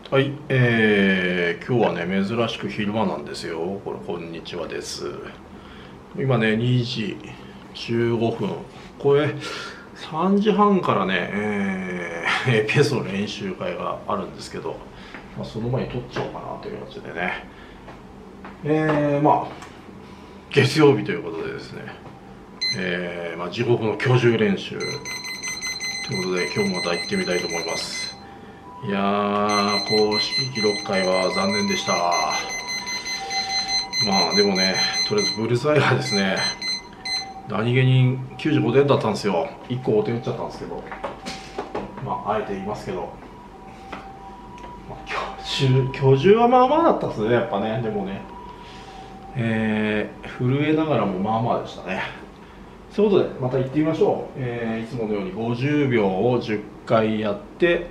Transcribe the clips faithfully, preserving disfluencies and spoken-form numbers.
はい、えー、今日はね、珍しく昼間なんですよ。これ、こんにちはです。今ね、にじじゅうごふん。これ、さんじはんからね、えー、ペースの練習会があるんですけど、まあ、その前に撮っちゃおうかなという形でね。えー、まあ、月曜日ということでですね、えー、まあ、地獄の居住練習ということで、今日もまた行ってみたいと思います。いやー、公式記録会は残念でした。まあでもね、とりあえずブルースアイがですね、何気にきゅうじゅうごてんだったんですよ。いっこごてん打っちゃったんですけど、まああえて言いますけど、まあ、居住居住はまあまあだったんですね、やっぱね。でもね、えー、震えながらもまあまあでしたね。そういうことでまた行ってみましょう。えー、いつものようにごじゅうびょうをじゅっかいやって、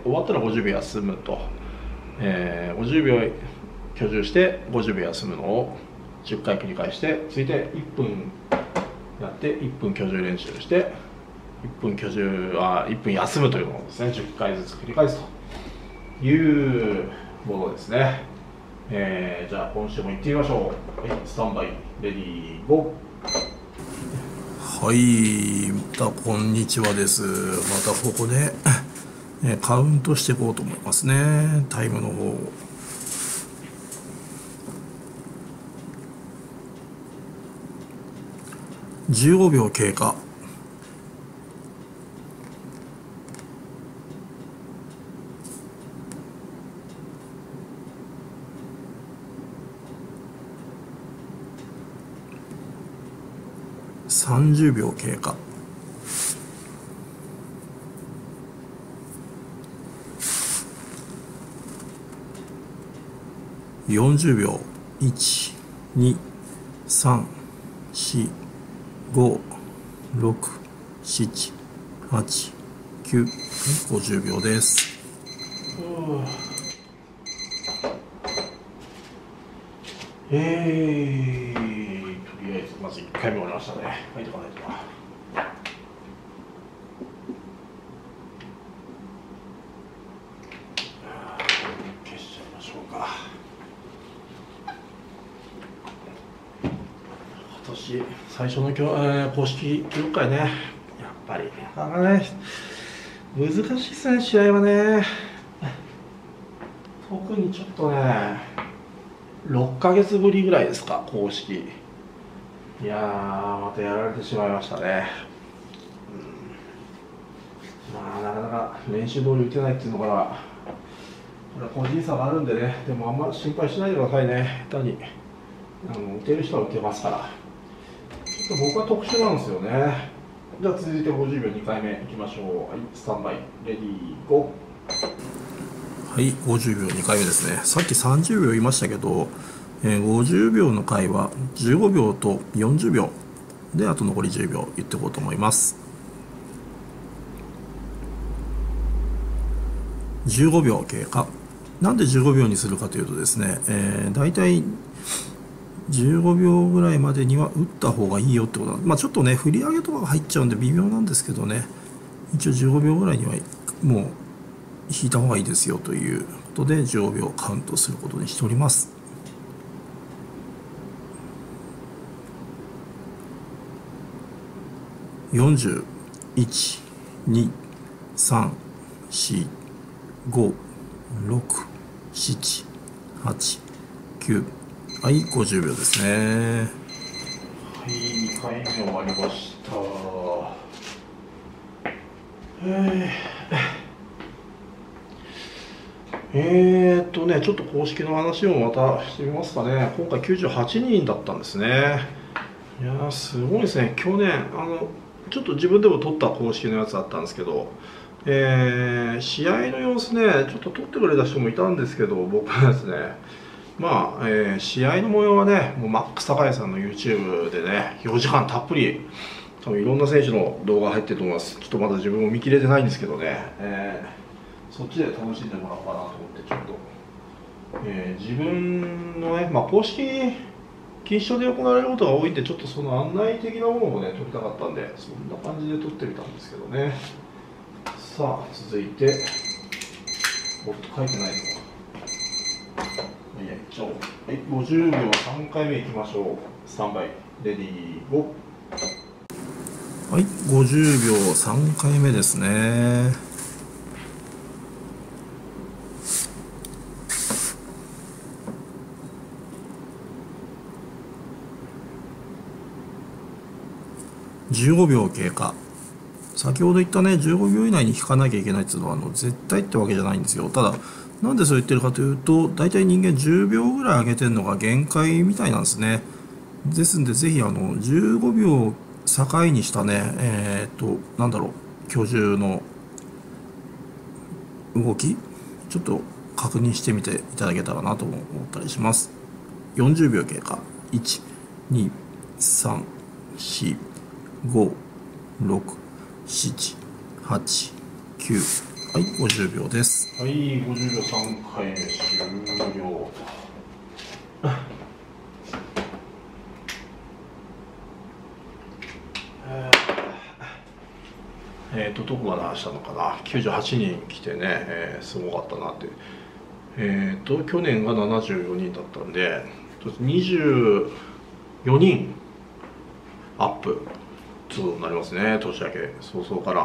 終わったらごじゅうびょう休むと。えー、ごじゅうびょう居住してごじゅうびょう休むのをじゅっかい繰り返して、続いていっぷんやっていっぷん居住練習していっぷん居住あいっぷん休むというのをですね、じゅっかいずつ繰り返すというものですね。えー、じゃあ今週も行ってみましょう。はい、スタンバイレディーゴー。はい、またこんにちはです。またここでカウントしていこうと思いますね、タイムの方。じゅうごびょう経過。さんじゅうびょう経過。よんじゅうびょう。いち、に、さん、し、ご、ろく、なな、はち、きゅう、ごじゅうびょうです。えー、とりあえずまずいっかいめ終わりましたね。書いておかないとな。消しちゃいましょうか。今年最初のきょ、えー、公式記録会ね、やっぱりなかなかね、難しいですね、試合はね。特にちょっとね、ろっかげつぶりぐらいですか、公式。いやー、またやられてしまいましたね。うん、まあ、なかなか練習通り打てないっていうのかな、これは個人差があるんでね、でもあんま心配しないでくださいね、下手にあの打てる人は打てますから。ちょっと僕は特殊なんですよね。じゃあ続いてごじゅうびょうにかいめいきましょう。はい、スタンバイレディーゴー。はい、ごじゅうびょうにかいめですね。さっきさんじゅうびょう言いましたけど、えー、ごじゅうびょうの回はじゅうごびょうとよんじゅうびょうで、あと残りじゅうびょう言っていこうと思います。じゅうごびょう経過。なんでじゅうごびょうにするかというとですね、えー、大体じゅうごびょうぐらいまでには打った方がいいよってことなんで、まあ、ちょっとね振り上げとかが入っちゃうんで微妙なんですけどね、一応じゅうごびょうぐらいにはもう引いた方がいいですよということでじゅうごびょうカウントすることにしております。よんじゅういち、に、さん、し、ご、ろく、なな、はち、きゅう、はい、ごじゅうびょうですね。はい、にかいめ終わりました。えー、えーっとね、ちょっと公式の話をまたしてみますかね。今回きゅうじゅうはちにんだったんですね。いやー、すごいですね。去年、あの、ちょっと自分でも撮った公式のやつだったんですけど、えー、試合の様子ね、ちょっと撮ってくれた人もいたんですけど、僕はですね、まあ、えー、試合の模様はね、もうマックス高谷さんの YouTube でね、よじかんたっぷり、多分いろんな選手の動画入ってると思います。ちょっとまだ自分も見切れてないんですけどね、えー、そっちで楽しんでもらおうかなと思って、ちょっと、えー、自分のね、まあ、公式禁止で行われることが多いんで、ちょっとその案内的なものもね、撮りたかったんで、そんな感じで撮ってみたんですけどね。さあ、続いて、おっと書いてないのいや、いっちゃおう。はい、ごじゅうびょうさんかいめいきましょう。スタンバイ、レディー、ゴー。はい、ごじゅうびょうさんかいめですね。じゅうごびょう経過。先ほど言ったね、じゅうごびょう以内に引かなきゃいけないっていうのはあの絶対ってわけじゃないんですよ。ただ、なんでそう言ってるかというと、大体人間じゅうびょうぐらい上げてるのが限界みたいなんですね。ですんで、ぜひあのじゅうごびょう境にしたね、えー、っと、なんだろう、居住の動き、ちょっと確認してみていただけたらなと思ったりします。よんじゅうびょう経過。いち、に、さん、よん、ご、ろく、なな、はち、きゅう。はい、ごじゅうびょうです。はい、ごじゅうびょうさんかいめ終了。えっと、どこまで話したのかな。きゅうじゅうはちにん来てね、えー、すごかったなって。えっと、去年がななじゅうよにんだったんで、にじゅうよにんアップとなりますね、年明け早々から。い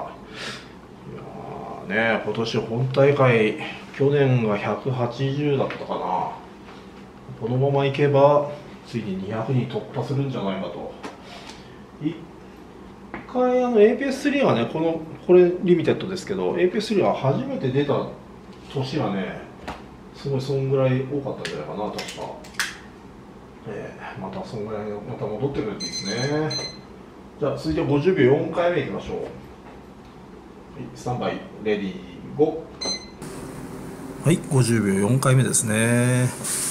やーね、今年本大会、去年がひゃくはちじゅうだったかな。このままいけば、ついににひゃくにん突破するんじゃないかと。一回あの エーピーエススリー がね、このこれリミテッドですけど、 エーピーエススリー が初めて出た年がね、すごいそんぐらい多かったんじゃないかな、確か。えー、またそんぐらいまた戻ってくるんですね。じゃあ続いてごじゅうびょうよんかいめいきましょう。はい、スタンバイレディーゴー。はい、ごじゅうびょうよんかいめですね。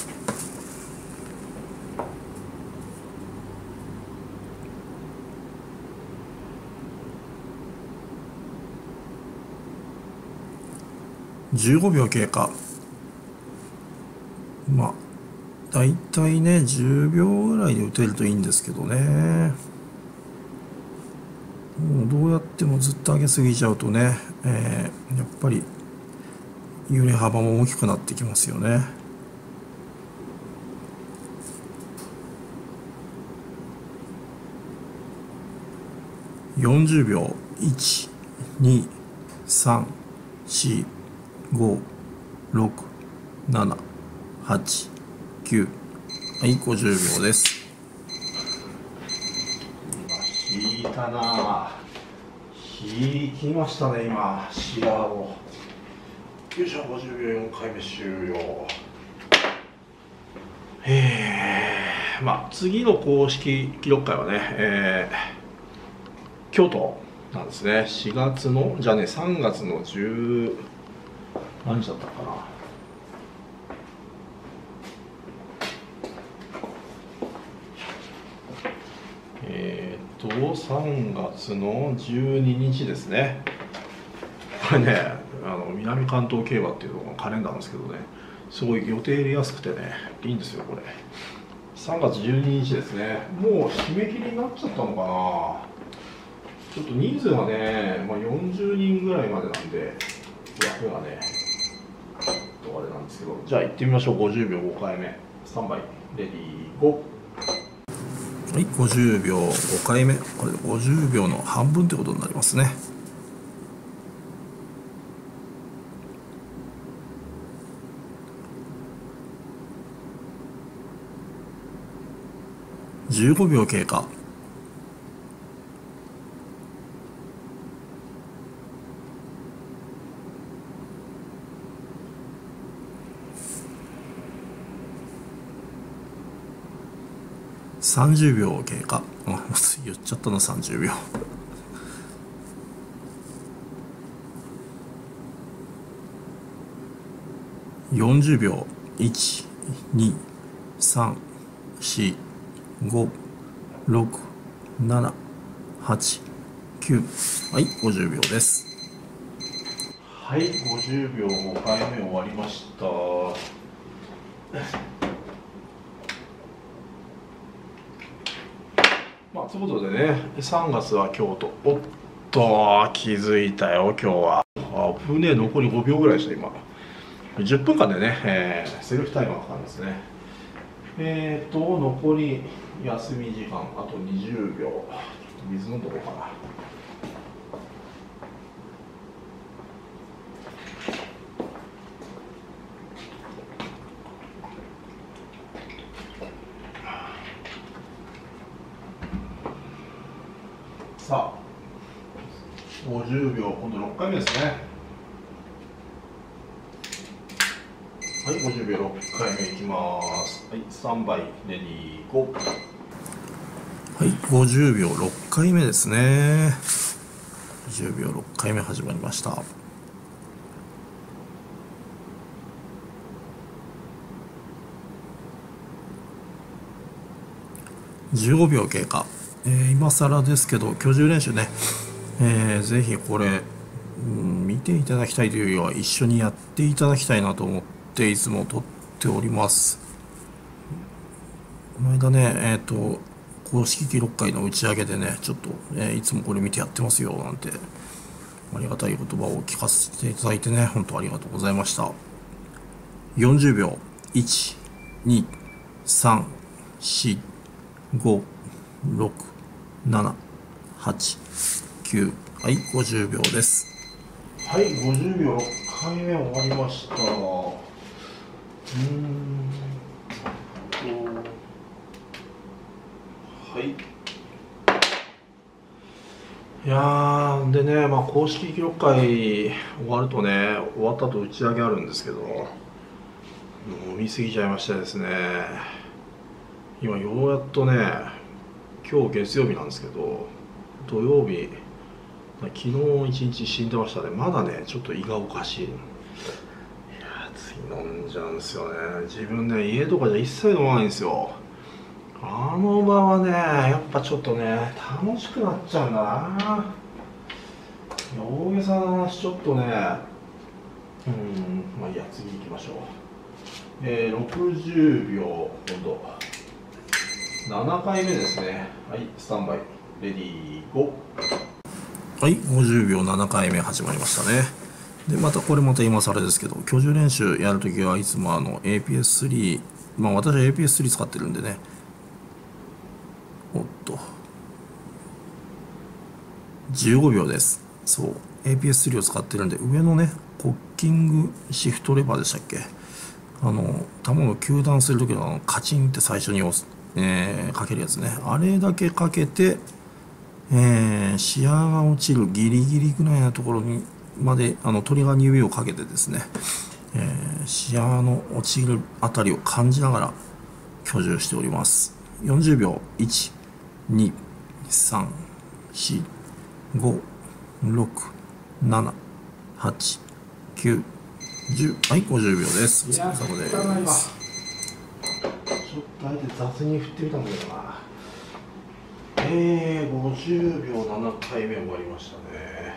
じゅうごびょう経過。まあだいたいねじゅうびょうぐらいで打てるといいんですけどね。もうどうやってもずっと上げすぎちゃうとね、えー、やっぱり揺れ幅も大きくなってきますよね。よんじゅうびょう。いち、に、さん、よん、ご、ろく、なな、はち、きゅう。はい、ごじゅうびょうです。今引いたな。引きましたね、今シラーを。よいしょ、ごじゅうびょうよんかいめ終了。えー、まあ次の公式記録会はね、えー、京都なんですね。しがつのじゃあねさんがつのじゅう何日だったかな。えー、っとさんがつのじゅうににちですね。これね、あの南関東競馬っていうのがカレンダーなんですけどね、すごい予定入れやすくてね、いいんですよこれ。さんがつじゅうににちですね。もう締め切りになっちゃったのかな。ちょっと人数がね、まあ、よんじゅうにんぐらいまでなんで枠がねちょっとあれなんですけど、じゃあ行ってみましょう。ごじゅうびょうごかいめスタンバイレディーゴー。はい、ごじゅうびょうごかいめ。これでごじゅうびょうの半分ってことになりますね。じゅうごびょう経過。さんじゅうびょう経過。あ、言っちゃったな、さんじゅうびょう。よんじゅうびょう。いち、に、さん、よん、ご、ろく、なな、はち、きゅう。はい、ごじゅうびょうです。はい、ごじゅうびょうごかいめ終わりました。まあ、ということでね、さんがつは京都。おっと、気づいたよ、今日は。あぶねえ、残りごびょうぐらいでした、今。 じゅっぷんかんでね、えー、セルフタイマーがかかりますね。えーと、残り休み時間、あとにじゅうびょう。水飲んどこうかな。さあ、ごじゅうびょう、今度ろっかいめですね。はい、ごじゅうびょう、ろっかいめいきます。はい、スタンバイ、レディー、ゴー。はい、ごじゅうびょう、ろっかいめですね。ごじゅうびょう、ろっかいめ始まりました。じゅうごびょう経過。えー、今更ですけど、居住練習ね、えー、ぜひこれ、うん、見ていただきたいというよりは、一緒にやっていただきたいなと思って、いつも撮っております。この間ね、えっと、公式記録会の打ち上げでね、ちょっと、えー、いつもこれ見てやってますよ、なんて、ありがたい言葉を聞かせていただいてね、本当ありがとうございました。よんじゅうびょう、いち、に、さん、よん、ご、ろく、なな、はち、きゅう、はい、ごじゅうびょうです。はい、ごじゅうびょう、ろっかいめ終わりました。うーんはい。いやーでね、まあ、公式記録会終わるとね、終わった後打ち上げあるんですけど、飲み過ぎちゃいましたですね。今ようやっとね、今日月曜日なんですけど、土曜日、昨日一日死んでましたね。まだね、ちょっと胃がおかしい。いやー、つい飲んじゃうんですよね。自分ね、家とかじゃ一切飲まないんですよ。あの場はね、やっぱちょっとね、楽しくなっちゃうんだな。大げさな話、ちょっとね、うん、まあいいや、次行きましょう。えー、ろくじゅうびょう、今度。ななかいめですね。はい、スタンバイ、レディー、ゴー。はい、ごじゅうびょう、ななかいめ始まりましたね。で、またこれまた今更ですけど、居住練習やるときはいつもあの エーピーエススリー、まあ私は エーピーエススリー 使ってるんでね、おっと。じゅうごびょうです。そう。エーピーエススリー を使ってるんで、上のね、コッキングシフトレバーでしたっけ？あの、弾を糾弾するときのあのカチンって最初に押す、えー、かけるやつね。あれだけかけて、えー、視野が落ちるギリギリぐらいのところにまで、あの、トリガーに指をかけてですね、えー、視野の落ちるあたりを感じながら居住しております。よんじゅうびょう、いち、に、さん、よん、ご、ろく、なな、はち、きゅう、じゅう、はい、ごじゅうびょうです。お疲れ様です。ちょっとあえて雑に振ってみたんだけどな。えー、ごじゅうびょう、ななかいめ終わりましたね。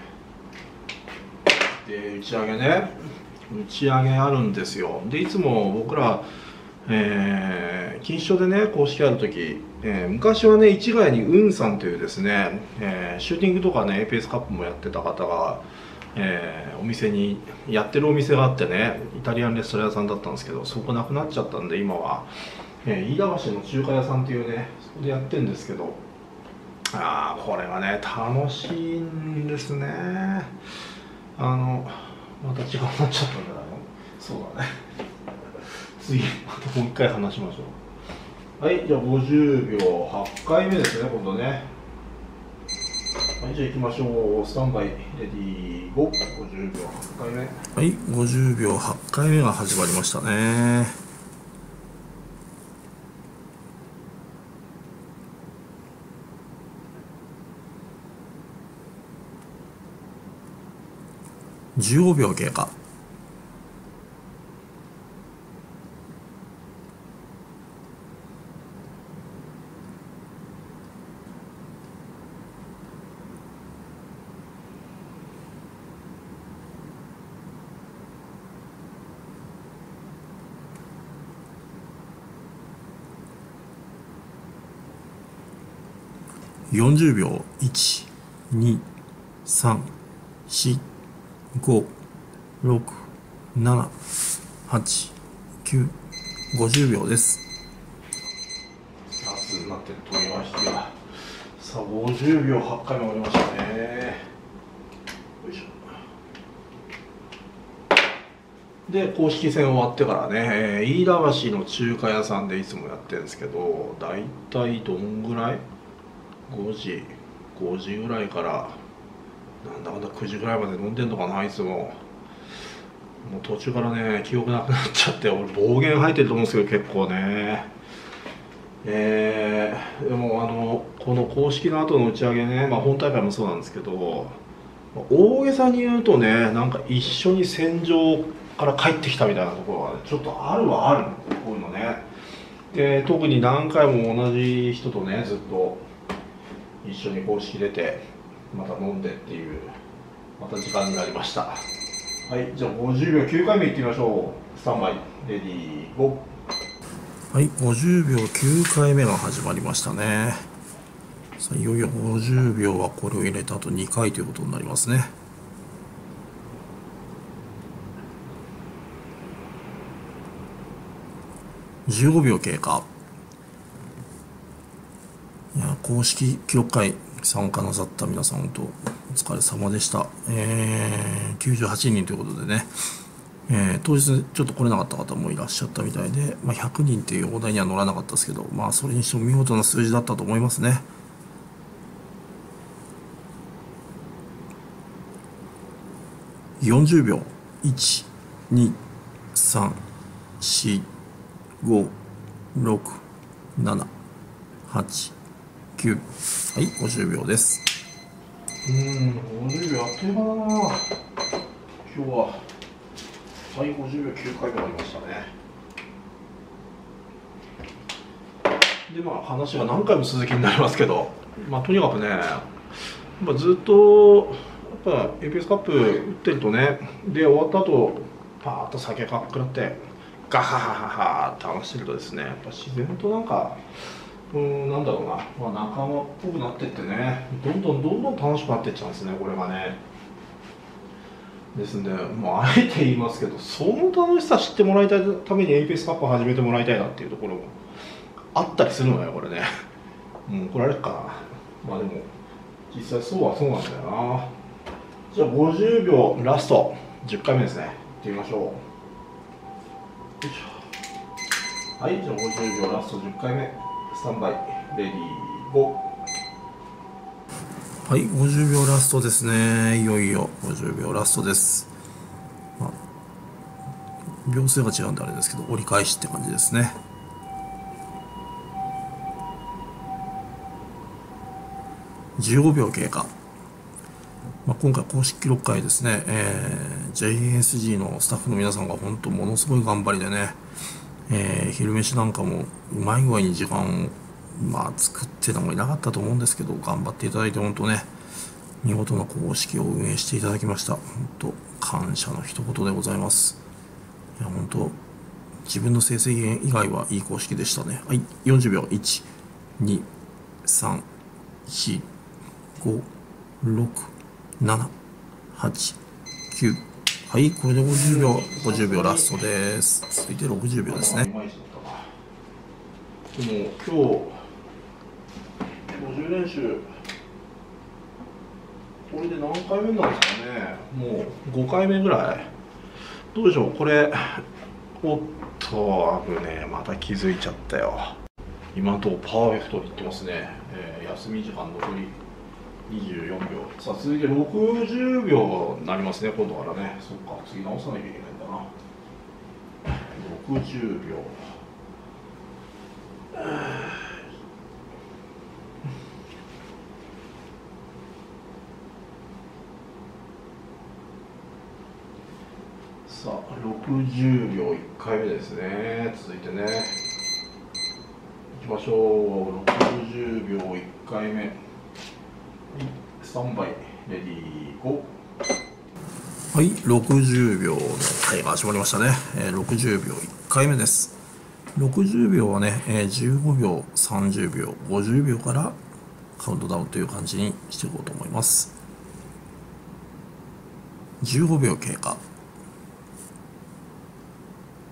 で、打ち上げね、打ち上げあるんですよ。で、いつも僕ら、えー、錦糸町でね、公式あるとき、えー、昔はね、市ヶ谷にウンさんというですね、えー、シューティングとかね、エーピーエス カップもやってた方が、えー、お店に、やってるお店があってね、イタリアンレストラン屋さんだったんですけど、そこなくなっちゃったんで、今は、えー、飯田橋の中華屋さんっていうね、そこでやってるんですけど、あー、これがね、楽しいんですね。あの、また時間になっちゃったんじゃないの？そうだね。次、またもう一回話しましょう。はい、じゃあごじゅうびょう、はちかいめですね、今度ね。はい、じゃあ行きましょう。スタンバイ、レディー、ゴー。ごじゅうびょう、はちかいめ。はい、ごじゅうびょう、はちかいめが始まりましたね。じゅうごびょう経過。よんじゅうびょう、いち、に、さん、よん、ご、ろく、なな、 はち、きゅう、ごじゅうびょうです。 さあ数になってると今引きがさあごじゅうびょうはちかいめ終わりましたね。よいしょ。で公式戦終わってからね、えー、飯田橋の中華屋さんでいつもやってるんですけど、だいたいどんぐらいごじごじぐらいからなんだかんだくじぐらいまで飲んでんのかな、いつも。もう途中からね記憶なくなっちゃって、俺暴言吐いてると思うんですけど結構ね。えー、でもあのこの公式の後の打ち上げね、まあ、本大会もそうなんですけど、大げさに言うとね、なんか一緒に戦場から帰ってきたみたいなところが、ね、ちょっとあるはある、こういうのね。で特に何回も同じ人とねずっと一緒に公式出てまた飲んでっていう、また時間になりました。はい、じゃあごじゅうびょうきゅうかいめいってみましょう。スタンバイレディーゴー。 はい、ごじゅうびょうきゅうかいめが始まりましたね。さあいよいよごじゅうびょうはこれを入れた後にかいということになりますね。じゅうごびょう経過。いや公式記録会参加なさった皆さんとお疲れ様でした。えー、きゅうじゅうはちにんということでね、えー、当日ちょっと来れなかった方もいらっしゃったみたいで、まあ、ひゃくにんっていう大台には乗らなかったですけど、まあそれにしても見事な数字だったと思いますね。よんじゅうびょういち、に、さん、よん、ご、ろく、なな、はち、きゅう。はい、ごじゅうびょうです。 うーん、ごじゅうびょうあっという間だな。今日ははいごじゅうびょうきゅうかいめ終わりましたね。でまあ話が何回も続きになりますけど、まあとにかくね、やっぱずっとやっぱ エーピーエス カップ打ってるとね、で終わった後パーッと酒かっくらってガハハハハって話してるとですね、やっぱ自然となんかうーんなんだろうな、まあ、仲間っぽくなってってね、どんどんどんどん楽しくなっていっちゃうんですね、これがね。ですんで、もうあえて言いますけど、その楽しさ知ってもらいたいために エーピーエス カップを始めてもらいたいなっていうところもあったりするのよ、これね。うん、怒られるかな。まあでも、実際そうはそうなんだよな。じゃあごじゅうびょうラスト、じゅっかいめですね。いってみましょう。よいしょ。はい、じゃあごじゅうびょうラストじゅっかいめ、スタンバイ、レディー、ゴー。 はい、ごじゅうびょうラストですね。いよいよごじゅうびょうラストです。まあ、秒数が違うんであれですけど、折り返しって感じですね。じゅうごびょう経過。まあ、今回公式記録会ですね、えー、ジェイエスジー のスタッフの皆さんが本当ものすごい頑張りでね、えー、昼飯なんかもうまい具合に時間を、まあ、作ってのもいなかったと思うんですけど、頑張っていただいて本当ね、見事な公式を運営していただきました。本当感謝の一言でございます。いや本当自分の成績以外はいい公式でしたね。はい、よんじゅうびょういち、に、さん、よん、ご、ろく、なな、はち、きゅう。はい、これでごじゅうびょう、ごじゅうびょうラストです。続いてろくじゅうびょうですね。 でも今日ごじゅうれんしゅう、これで何回目なんですかね。もうごかいめぐらい。どうでしょうこれ。おっと危ねえ、また気づいちゃったよ。今のところパーフェクトにいってますね。えー、休み時間残りにじゅうよんびょう。さあ続いてろくじゅうびょうになりますね、今度からね。そっか、次直さなきゃいけないんだな。ろくじゅうびょう。さあろくじゅうびょういっかいめですね。続いてねいきましょう。ろくじゅうびょういっかいめ、スタンバイレディーゴー。 はい、ろくじゅうびょうの回が始まりましたね。えー、ろくじゅうびょういっかいめです。ろくじゅうびょうはね、えー、じゅうごびょう、さんじゅうびょう、ごじゅうびょうからカウントダウンという感じにしていこうと思います。じゅうごびょう経過。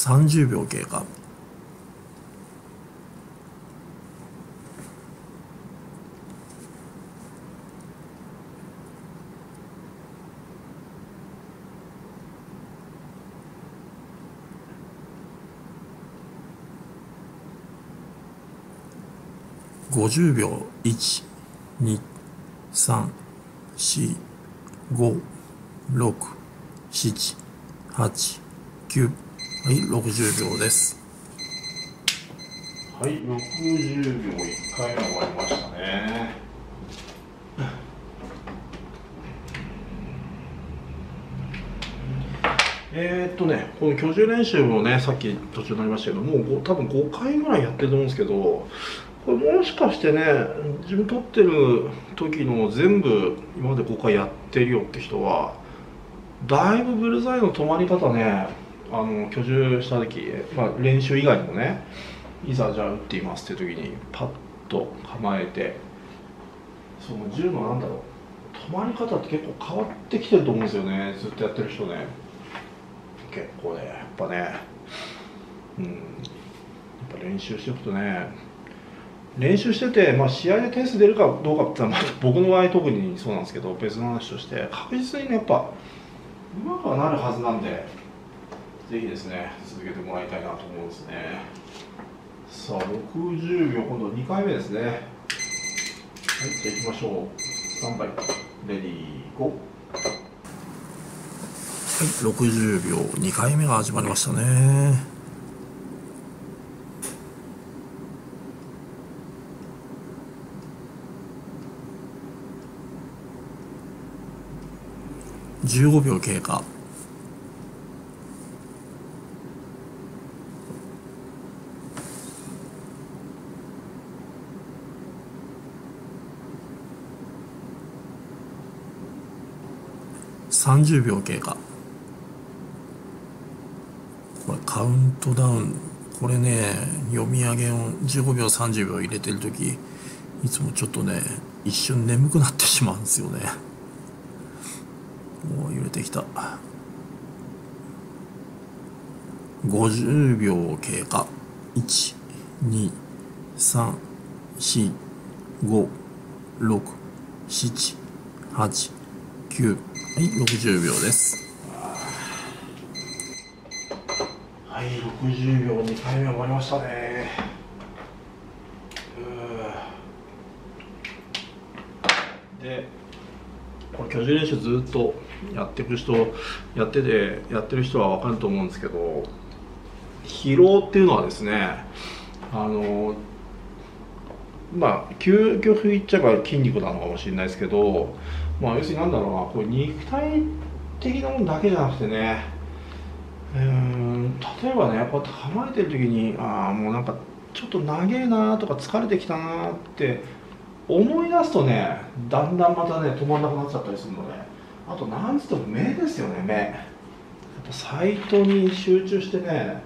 さんじゅうびょう経過。ごじゅうびょう。いち、に、さん、し、ご、ろく、しち、はち、きゅう。はい、ろくじゅうびょうです。 はい、ろくじゅうびょういっかいめ終わりましたね。えーっとね、この居住練習もね、さっき途中になりましたけど、もう多分ごかいぐらいやってると思うんですけど、これもしかしてね、自分撮ってる時の全部今までごかいやってるよって人は、だいぶブルザイの止まり方ね、あの居住した時、まあ、練習以外にもね、いざじゃあ打っていますって時にパッと構えて、その銃のなんだろう、止まり方って結構変わってきてると思うんですよね、ずっとやってる人ね。結構ね、やっぱね、うん、やっぱ練習しておくとね、練習してて、まあ、試合で点数出るかどうかって言ったら、まあ、僕の場合特にそうなんですけど、別の話として確実にね、やっぱうまくはなるはずなんで、ぜひですね、続けてもらいたいなと思うんですね。さあ、ろくじゅうびょう、今度にかいめですね。はい、じゃあ行きましょう。さんばい、レディー、ゴー。 はい、ろくじゅうびょう、にかいめが始まりましたね。じゅうごびょう経過。さんじゅうびょう経過。これカウントダウン、これね、読み上げをじゅうごびょう、さんじゅうびょう入れてるとき、いつもちょっとね、一瞬眠くなってしまうんですよね。もう揺れてきた。ごじゅうびょう経過。いち、に、さん、よん、ご、ろく、なな、はち、きゅう。はい、ろくじゅうびょうです。 はい、ろくじゅうびょう、にかいめ終わりましたね。で、これ居住練習ずっとやっていく人、やっててやってる人は分かると思うんですけど、疲労っていうのはですね、あのまあ究極言っちゃえば筋肉なのかもしれないですけど、まあ要するになんだろうな、こう肉体的なものだけじゃなくてね、うーん例えばね、こうやって構えてる時に、ああもうなんかちょっと長えなとか疲れてきたなって思い出すとね、だんだんまたね止まんなくなっちゃったりするので、あとなんつっても目ですよね。目やっぱサイトに集中してね、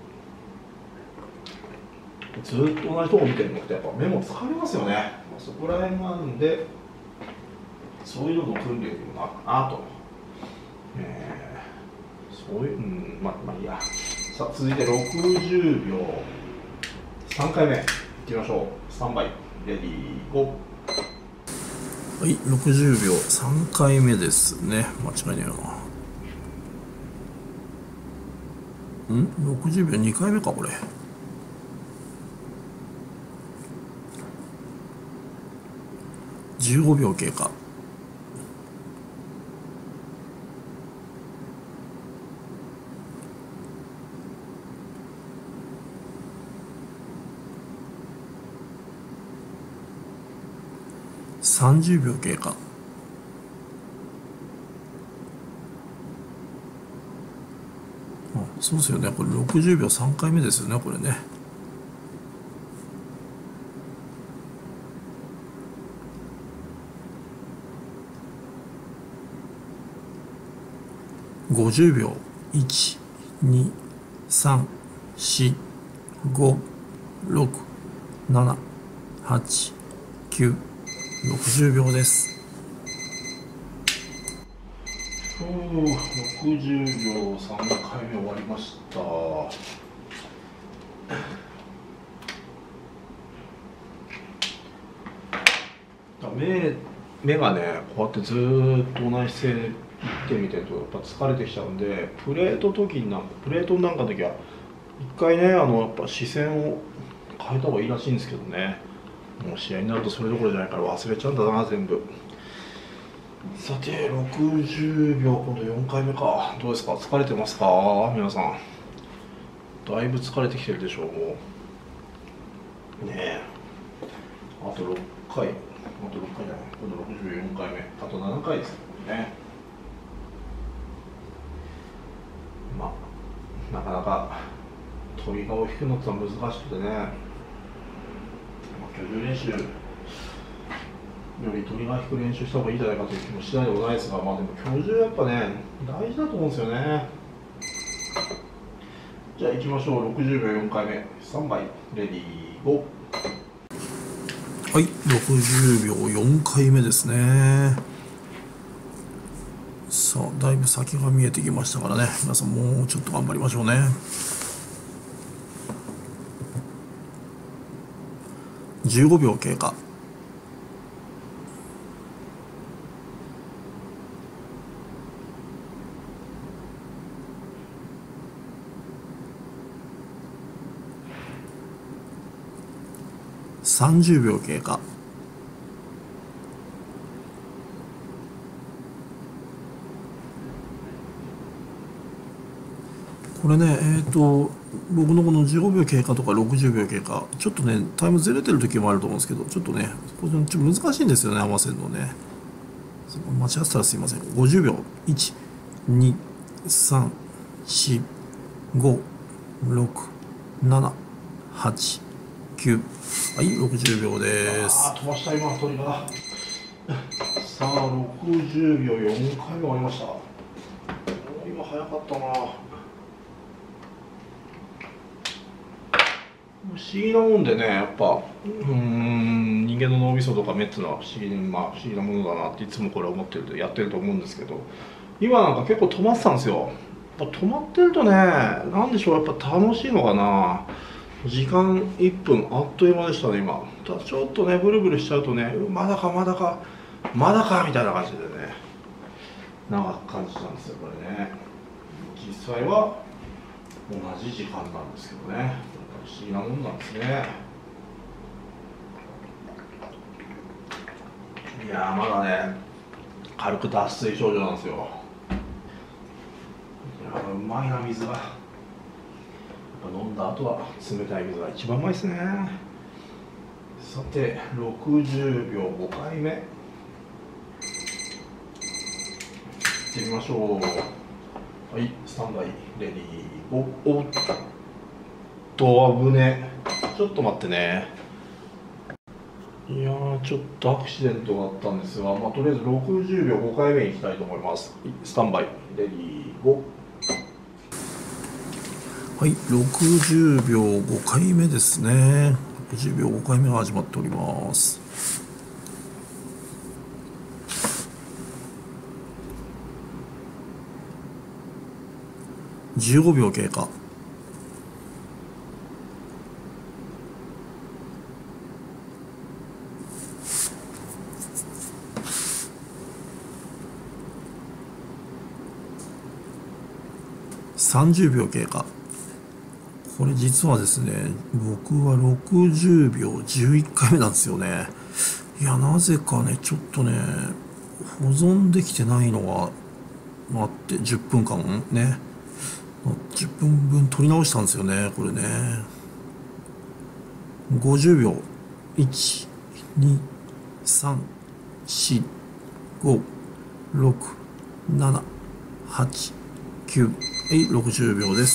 ずっと同じとこ見てるのってやっぱ目も疲れますよね。そこら辺があるんで、そういうのの訓練にもなるかなと、えー、そういう、うん、まあまあいいや。さあ続いてろくじゅうびょう、さんかいめいきましょう。さんばい、レディーゴー。 はい、ろくじゅうびょう、さんかいめですね。間違いないよな。ん ?ろくじゅうびょうにかいめか、これ。じゅうごびょう経過。さんじゅうびょう経過。あ、そうですよね。これろくじゅうびょうさんかいめですよね、これね。ごじゅうびょう。いち、に、さん、よん、ご、ろく、なな、はち、きゅう。ろくじゅうびょうです。 ふう、ろくじゅうびょうさんかいめ終わりました。目目がねこうやってずーっと同じ姿勢で行ってみてるとやっぱ疲れてきちゃうんで、プレート時になんかプレートなんかの時は一回ねあのやっぱ視線を変えた方がいいらしいんですけどね、もう試合になるとそれどころじゃないから忘れちゃうんだな全部。さてろくじゅうびょう、今度よんかいめか。どうですか、疲れてますか皆さん。だいぶ疲れてきてるでしょうもうねえ。あとろっかい、あとろっかいじゃない、今度ろくじゅうよんかいめ、あとななかいですけどね。まあなかなかトリガーを引くのってのは難しくてね、まあ、居住練習よりトリガー引く練習した方がいいんじゃないかという気もしないでもないですが、まあでも居住やっぱね大事だと思うんですよね。じゃあ行きましょう。ろくじゅうびょうよんかいめ、スタンバイレディーゴー。 はい、ろくじゅうびょうよんかいめですね。さあ、だいぶ先が見えてきましたからね、皆さんもうちょっと頑張りましょうね。じゅうごびょう経過。さんじゅうびょう経過。これね、えっと、僕のこのじゅうごびょう経過とかろくじゅうびょう経過、ちょっとね、タイムずれてる時もあると思うんですけど、ちょっとね、これちょっと難しいんですよね、合わせるのね。間違ってたらすいません。ごじゅうびょう。いち、に、さん、よん、ご、ろく、なな、はち、きゅう。はい、ろくじゅうびょうです。 ああ飛ばした今鳥が。さあろくじゅうびょうよんかいめ終わりました。今早かったな。不思議なもんでね、やっぱうーん人間の脳みそとか目っていうのは不思議に、まあ、不思議なものだなっていつもこれ思ってるとやってると思うんですけど、今なんか結構止まってたんですよ。やっぱ止まってるとね、なんでしょう、やっぱ楽しいのかな。時間いっぷんあっという間でしたね今。ただちょっとねブルブルしちゃうとね、まだかまだかまだかみたいな感じでね長く感じたんですよこれね。実際は同じ時間なんですけどね、不思議なもんなんですね。いやーまだね軽く脱水症状なんですよ。いやーうまいな水が。やっぱ飲んだ後は冷たい水が一番うまいですね。さてろくじゅうびょうごかいめいってみましょう。はい、スタンバイレディーゴー。おっと危ね、ちょっと待ってね。いやーちょっとアクシデントがあったんですが、まあ、とりあえずろくじゅうびょうごかいめに行きたいと思います。スタンバイレディーゴー。 はい、ろくじゅうびょうごかいめですね。ろくじゅうびょうごかいめが始まっております。じゅうごびょう経過。さんじゅうびょう経過。これ実はですね、僕はろくじゅうびょうじゅういっかいめなんですよね。いや、なぜかね、ちょっとね、保存できてないのがあって、じゅっぷんかんね、じゅっぷんぶん取り直したんですよね、これね。ごじゅうびょう。いち、に、さん、よん、ご、ろく、なな、はち、きゅう。はい、ろくじゅうびょうです。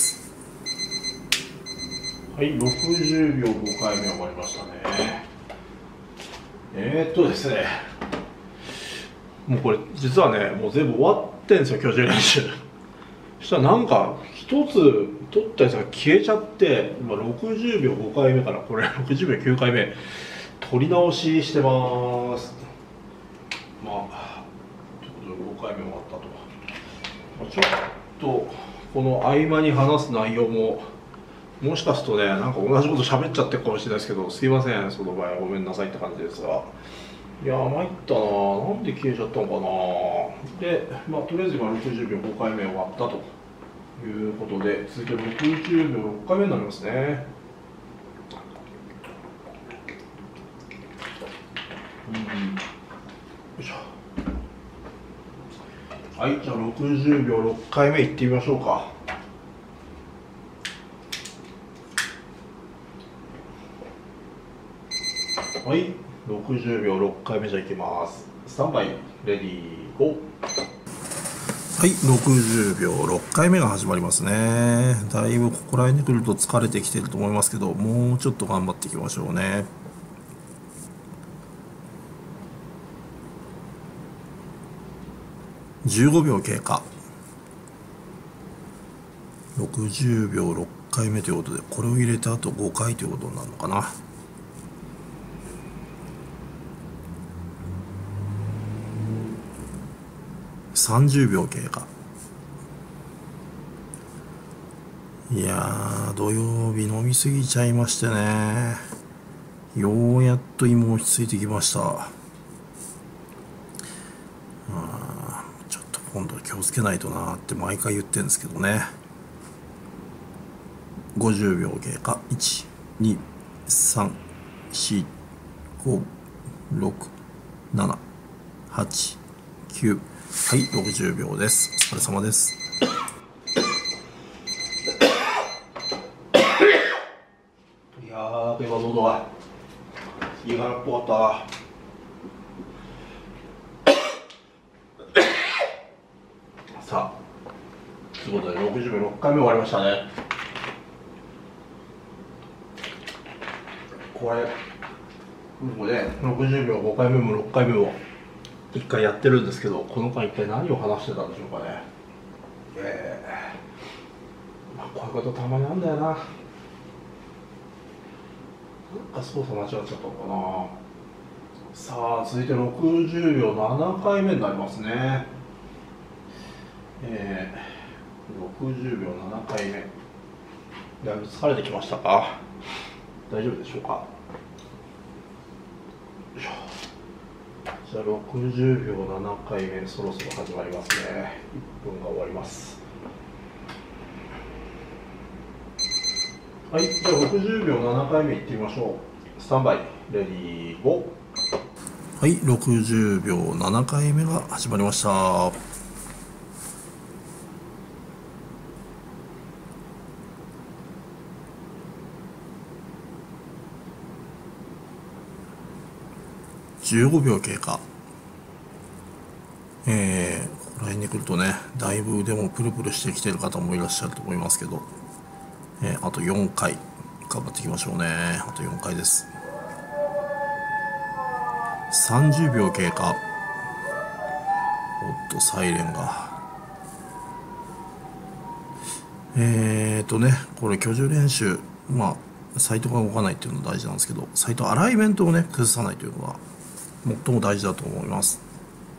はい、ろくじゅうびょうごかいめ終わりましたね。えー、っとですね、もうこれ実はね、もう全部終わってんですよ、居住練習。そしたらなんか一つ取ったやつが消えちゃって、今ろくじゅうびょうごかいめからこれろくじゅうびょうきゅうかいめ取り直ししてます。まあということでごかいめ終わったと。 ちょっとこの合間に話す内容ももしかするとね、なんか同じこと喋っちゃってるかもしれないですけど、すいません、その場合はごめんなさいって感じですが、いやー参ったなー、なんで消えちゃったのかなー。で、まあ、とりあえず今ろくじゅうびょうごかいめ終わったということで、続いてろくじゅうびょうろっかいめになりますね。うん、よいしょ。はい、じゃあろくじゅうびょうろっかいめいってみましょうか。はい、ろくじゅうびょうろっかいめじゃいきます。スタンバイ、レディー、ゴー。 はい、ろくじゅうびょうろっかいめが始まりますね。だいぶここら辺に来ると疲れてきてると思いますけど、もうちょっと頑張っていきましょうね。じゅうごびょう経過。ろくじゅうびょうろっかいめということで、これを入れてあとごかいということになるのかな。さんじゅうびょう経過。いやー、土曜日飲みすぎちゃいましてね。ようやっと胃も落ち着いてきました。あー、ちょっと今度は気をつけないとなーって毎回言ってるんですけどね。ごじゅうびょう経過。いち、に、さん、よん、ご、ろく、なな、はち、きゅう。はい、ろくじゅうびょうです。お疲れ様です。 いやー、今喉がいいがらっぽかった。さあ、ということでろくじゅうびょうろっかいめ終わりましたね。これ、ここでろくじゅうびょうごかいめもろっかいめもいっかいやってるんですけど、この間一体何を話してたんでしょうかね。えー、まあ、こういうことたまにあるんだよな。なんか操作間違っちゃったのかな。さあ、続いてろくじゅうびょうななかいめになりますね。えー、ろくじゅうびょうななかいめ。だいぶ疲れてきましたか？大丈夫でしょうか？よいしょ。じゃあろくじゅうびょうななかいめ、そろそろ始まりますね。いっぷんが終わります。はい、じゃあろくじゅうびょうななかいめいってみましょう。スタンバイ、レディー、ゴー。 はい、ろくじゅうびょうななかいめが始まりました。じゅうごびょう経過。えー、ここら辺に来るとね、だいぶ腕もプルプルしてきてる方もいらっしゃると思いますけど、えー、あとよんかい頑張っていきましょうね。あとよんかいです。さんじゅうびょう経過。おっとサイレンがえーとねこれ居住練習、まあサイトが動かないっていうのが大事なんですけど、サイトアライメントをね崩さないというのが最も大事だと思います。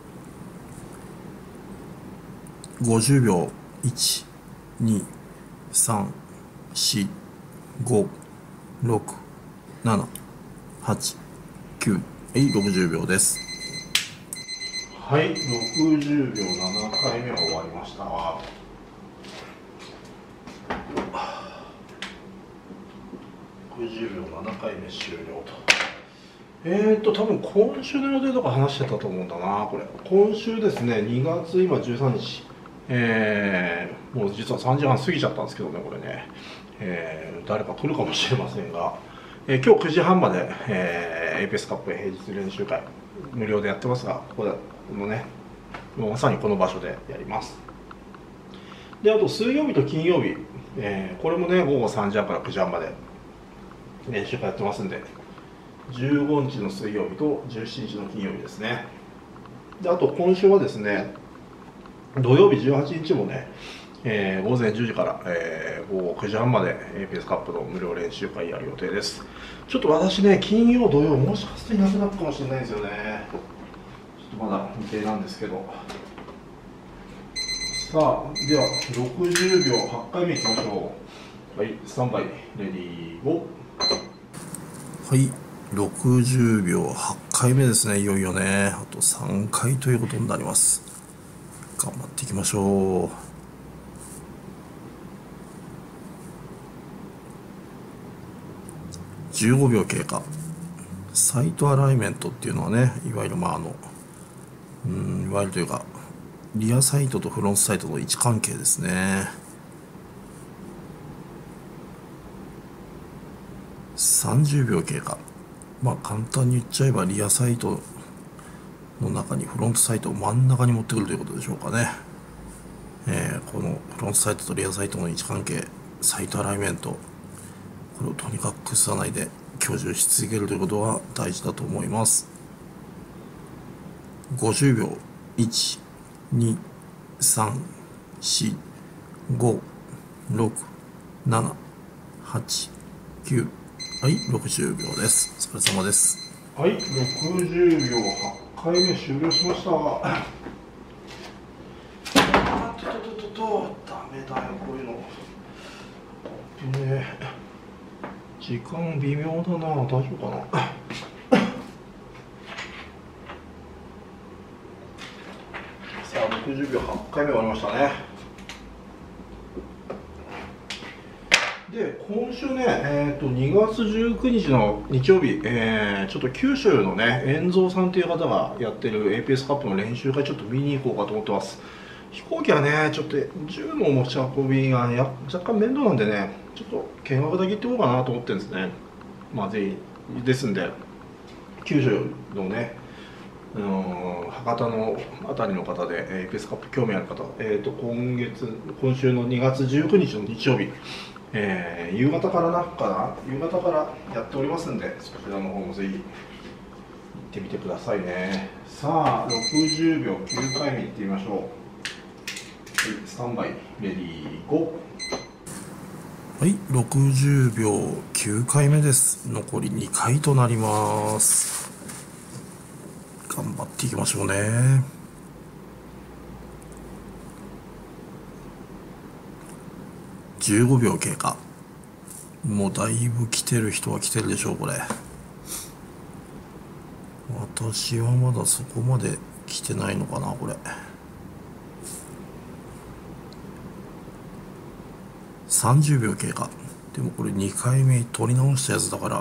ごじゅうびょう。いち、に、さん、よん、ご、ろく、なな、はち、きゅう。はい、ろくじゅうびょうです。 はい、ろくじゅうびょうななかいめが終わりました。ろくじゅうびょうななかいめ終了と。えーと、多分今週の予定とか話してたと思うんだな、これ。今週ですね、にがつ今じゅうさんにち、えー、もう実はさんじはん過ぎちゃったんですけどね、これね。えー、誰か来るかもしれませんが、えー、今日くじはんまで、えー、エーピーエス カップ平日練習会、無料でやってますが、ここで、このね、もうまさにこの場所でやります。で、あと水曜日と金曜日、えー、これもね、ごごさんじはんからくじはんまで練習会やってますんで、じゅうごにちの水曜日とじゅうしちにちの金曜日ですね。で、あと今週はですね、土曜日じゅうはちにちもね、えー、ごぜんじゅうじから、えー、午後くじはんまで エーピーエス カップの無料練習会やる予定です。ちょっと私ね、金曜、土曜、もしかするといなくなるかもしれないですよね。ちょっとまだ未定なんですけど、 さあ、ではろくじゅうびょうはちかいめいきましょう。はい、スタンバイ、レディー、ゴー。 はい、ろくじゅうびょうはちかいめですね。いよいよね、あとさんかいということになります。頑張っていきましょう。じゅうごびょう経過。サイトアライメントっていうのはね、いわゆるまああのうんいわゆるというかリアサイトとフロントサイトの位置関係ですね。さんじゅうびょう経過。まあ簡単に言っちゃえばリアサイトの中にフロントサイトを真ん中に持ってくるということでしょうかね。えーこのフロントサイトとリアサイトの位置関係、サイトアライメント、これをとにかく崩さないで享受し続けるということは大事だと思います。ごじゅうびょう、いち、に、さん、よん、ご、ろく、なな、はち、きゅう。はい、ろくじゅうびょうです。お疲れ様です。 はい、ろくじゅうびょうはちかいめ終了しました。あーととととと、ダメだよ、こういうの。ねえ、時間微妙だな、大丈夫かな。さあ、ろくじゅうびょうはちかいめ終わりましたね。で、今週ね、えー、とにがつじゅうくにちの日曜日、えー、ちょっと九州のね、遠蔵さんという方がやってる エーピーエス カップの練習会、ちょっと見に行こうかと思ってます。飛行機はね、ちょっと銃の持ち運びがや若干面倒なんでね、ちょっと見学だけ行ってこうかなと思ってるんですね。まあ、ぜひ、ですんで、九州のね、あのー博多の辺りの方で エーピーエス カップ興味ある方、えー、と今月、今週のにがつじゅうくにちの日曜日、えー、夕方からなかな夕方からやっておりますんで、そちらの方もぜひ行ってみてくださいね。さあ、ろくじゅうびょうきゅうかいめいってみましょう。はい、スタンバイ、レディー、ゴはい、ろくじゅうびょうきゅうかいめです。残りにかいとなります。頑張っていきましょうね。じゅうごびょう経過。もうだいぶ来てる人は来てるでしょう、これ。私はまだそこまで来てないのかな、これ。さんじゅうびょう経過。でもこれにかいめ取り直したやつだから、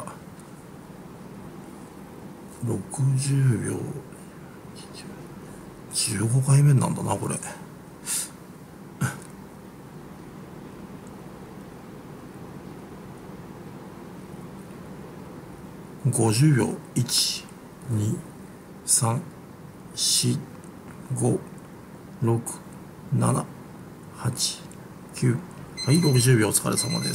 ろくじゅうびょう、じゅうごかいめなんだな、これ。ごじゅうびょう、いち、に、さん、よん、ご、ろく、なな、はち、きゅう。はい、ろくじゅうびょうお疲れ様です。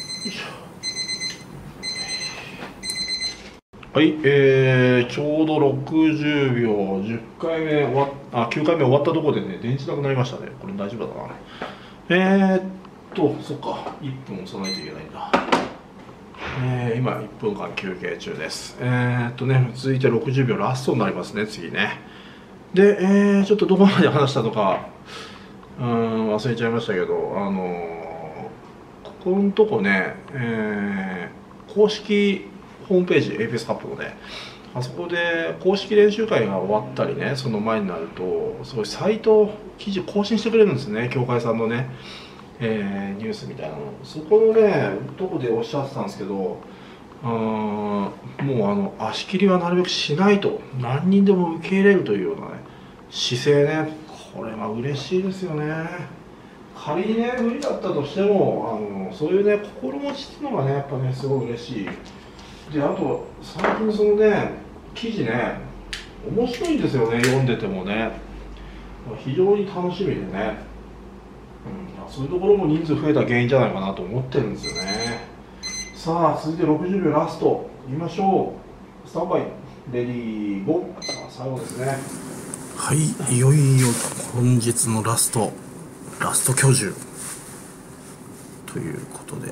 はい、えー、ちょうどろくじゅうびょう、じゅっかいめ終わっあ、きゅうかいめ終わったところでね、電池なくなりましたね。これ大丈夫だな。えーっと、そっか、いっぷん押さないといけないんだ。えー、今、いっぷんかん休憩中です。えーっとね、続いてろくじゅうびょうラストになりますね、次ね。で、えー、ちょっとどこまで話したのか、うーん、忘れちゃいましたけど、あのー、ここのとこね、えー、公式ホームページ、エーピーエス カップのね、あそこで公式練習会が終わったりね、その前になると、すごいサイト、記事更新してくれるんですね、協会さんのね、えーニュースみたいなの。そこのね、とこでおっしゃってたんですけど、うーんもうあの足切りはなるべくしないと、何人でも受け入れるというようなね、姿勢ね、これは嬉しいですよね。仮にね、無理だったとしても、あのそういうね、心持ちっていうのがね、やっぱね、すごい嬉しい。で、あと、最近そのね、記事ね、面白いんですよね、読んでてもね。非常に楽しみでね、うん、そういうところも人数増えた原因じゃないかなと思ってるんですよね。さあ、続いてろくじゅうびょうラスト、いきましょう。スタンバイ、レディー、ゴー。さあ、最後ですね。 はい、いよいよ本日のラスト、ラスト教授ということで、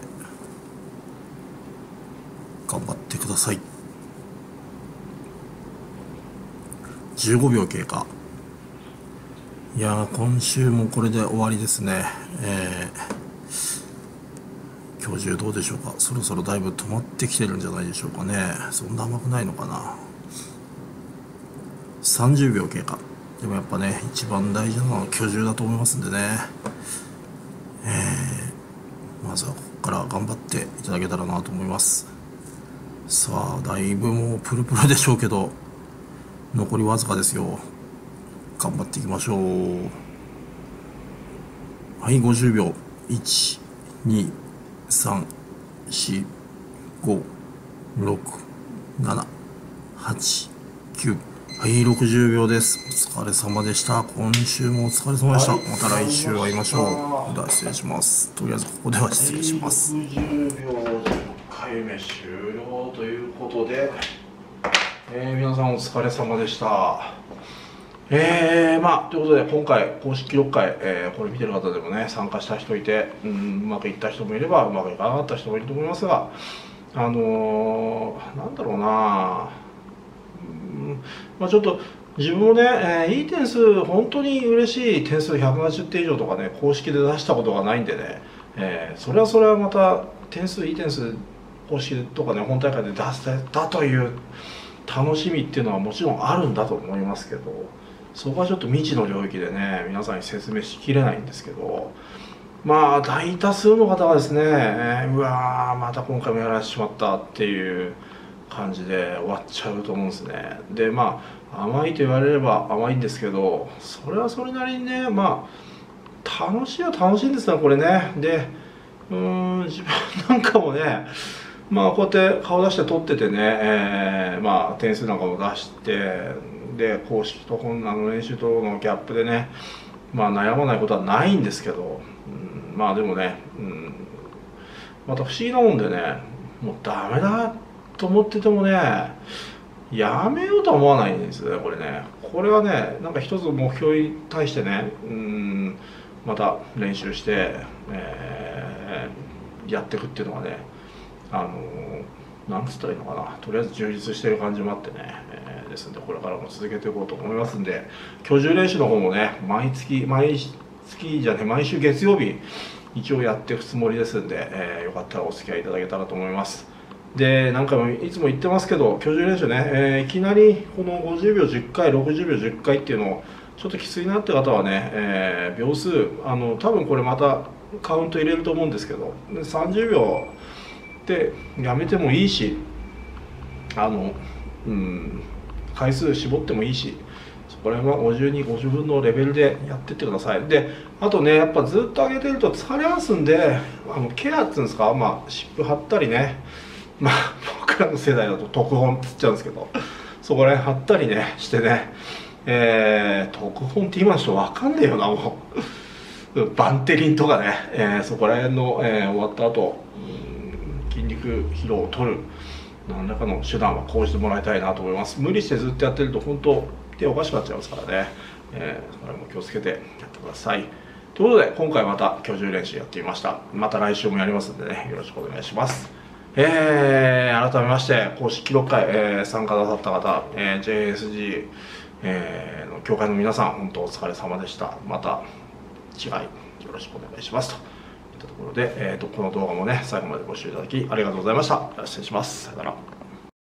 頑張ってください。じゅうごびょう経過。 いやー、今週もこれで終わりですね。えー、今日中どうでしょうか。そろそろだいぶ止まってきてるんじゃないでしょうかね。そんな甘くないのかな。さんじゅうびょう経過。でもやっぱね、一番大事なのは居住だと思いますんでね。まずはここから頑張っていただけたらなと思います。さあ、だいぶもうプルプルでしょうけど、残りわずかですよ。頑張っていきましょう。はい、ごじゅうびょう。いち、に、さん、よん、ご、ろく、なな、はち、きゅう。はい、ろくじゅうびょうです。お疲れ様でした。今週もお疲れ様でした。 はい、 また来週会いましょう。では失礼します。とりあえずここでは失礼します。 ろくじゅうびょうじゅっかいめ終了ということで、えー、皆さんお疲れ様でした。えー、まあということで今回公式記録会、えー、これ見てる方でもね参加した人いて、うん、うまくいった人もいればうまくいかなかった人もいると思いますが、あのー、なんだろうな、うんまあ、ちょっと自分もね、えー、いい点数、本当に嬉しい点数ひゃくななじゅってん以上とかね公式で出したことがないんでね、えー、それはそれはまた点数いい点数公式とかね本大会で出せたという楽しみっていうのはもちろんあるんだと思いますけど、そこはちょっと未知の領域でね皆さんに説明しきれないんですけど、まあ大多数の方がですね、えー、うわーまた今回もやられてしまったっていう感じで終わっちゃうと思うんですね。でまあ甘いと言われれば甘いんですけど、それはそれなりにねまあ楽しいは楽しいんですよこれね。でうーん自分なんかもねまあこうやって顔出して撮っててね、えー、まあ点数なんかも出してで公式とこんなの練習とのギャップでねまあ悩まないことはないんですけど、うん、まあでもね、うん、また不思議なもんでねもうダメだと思っててもねやめようとは思わないんですねこれね。これはねなんか一つ目標に対してね、うんまた練習して、えー、やっていくっていうのはねあのなんつったらいいのかな、とりあえず充実してる感じもあってね、えー、ですんでこれからも続けていこうと思いますんで、居住練習の方もね毎月毎月じゃね毎週月曜日一応やっていくつもりですんで、えー、よかったらお付き合いいただけたらと思います。で何回もいつも言ってますけど居住練習ね、えー、いきなりこのごじゅうびょうじゅっかいろくじゅうびょうじゅっかいっていうのをちょっときついなって方はね、えー、秒数あの多分これまたカウント入れると思うんですけどでさんじゅうびょうでやめてもいいし、あのうん回数絞ってもいいし、そこら辺はごじゅうに、ごじゅうぶんのレベルでやってってください。であとねやっぱずっと上げてると疲れますんで、あのケアっていうんですか、まあ湿布貼ったりね、まあ僕らの世代だと特本っつっちゃうんですけど、そこら辺貼ったりねしてね、えー、特本って今の人分かんねえよなもうバンテリンとかね、えー、そこら辺の、えー、終わった後、うん、筋肉疲労を取る何らかの手段は講じてもらいたいなと思います。無理してずっとやってると本当手おかしくなっちゃいますからね、えー、それも気をつけてやってください。ということで今回また居住練習やってみました。また来週もやりますんでねよろしくお願いします。えー、改めまして公式記録会、えー、参加なさった方、えー、ジェイエスジー、えー、の協会の皆さん本当お疲れ様でした。また次回よろしくお願いしますといったところで、えー、とこの動画もね最後までご視聴いただきありがとうございました。失礼します。さよなら。